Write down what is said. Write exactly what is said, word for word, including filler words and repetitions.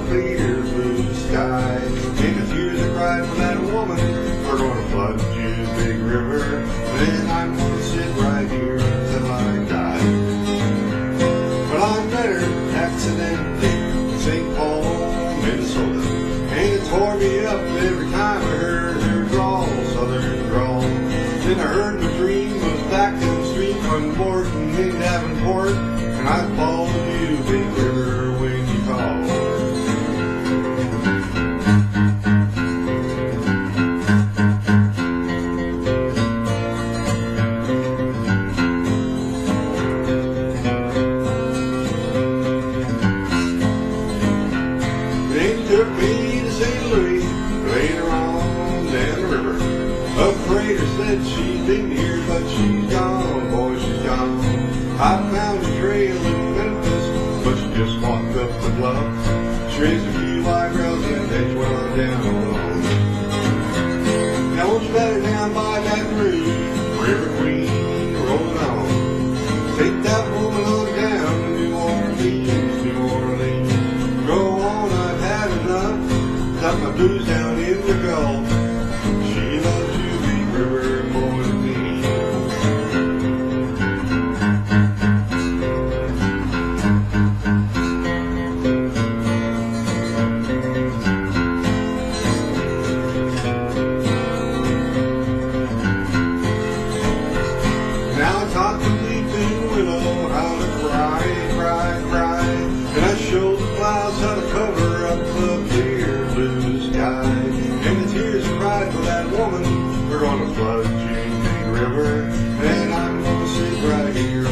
clear blue sky. And the tears I cried for that woman are gonna flood you, big river. Then I'm gonna sit right here till I die. But I'm better accidentally, Saint Paul, Minnesota. And it tore me up every time I heard her drawl, southern drawl. Then I heard my dream was back in the street on Morton in Davenport. And I followed you, big river, when you called. They took me to Saint Louis, later on down the river. A freighter said she'd been here, but she's gone, boy, she's gone. I found a trail in Memphis, but she just walked up the bluff. She raised a few eyebrows and then she went on down alone. Now what's better down by Baton Rouge, River Queen, rolling on. Take that woman on down to New Orleans, New Orleans. Go on, I've had enough. Got my blues down in the Gulf. She loves you, big river, more than me. Now I taught the weeping willow how to cry, cry, cry. And I showed the clouds how to cover up the clear blue sky. And the tears I cried for that woman, we're gonna flood you, big river. And I'm gonna sit right here